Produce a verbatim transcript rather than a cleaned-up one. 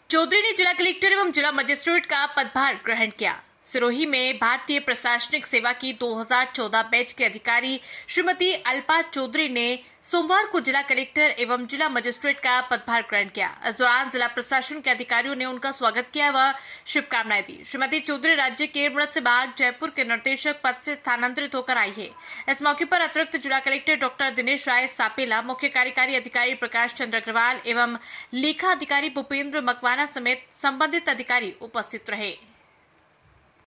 चौधरी ने जिला कलेक्टर एवं जिला मजिस्ट्रेट का पदभार ग्रहण किया। सिरोही में भारतीय प्रशासनिक सेवा की दो हज़ार चौदह बैच के अधिकारी श्रीमती अल्पा चौधरी ने सोमवार को जिला कलेक्टर एवं जिला मजिस्ट्रेट का पदभार ग्रहण किया। इस दौरान जिला प्रशासन के अधिकारियों ने उनका स्वागत किया व शुभकामनाएं दी। श्रीमती चौधरी राज्य के मत्स्य विभाग जयपुर के निर्देशक पद से स्थानांतरित होकर आई है। इस मौके पर अतिरिक्त जिला कलेक्टर डॉक्टर दिनेश राय सापेला, मुख्य कार्यकारी अधिकारी प्रकाश चंद्र अग्रवाल एवं लेखा अधिकारी भूपेंद्र मकवाना समेत संबंधित अधिकारी उपस्थित रहे।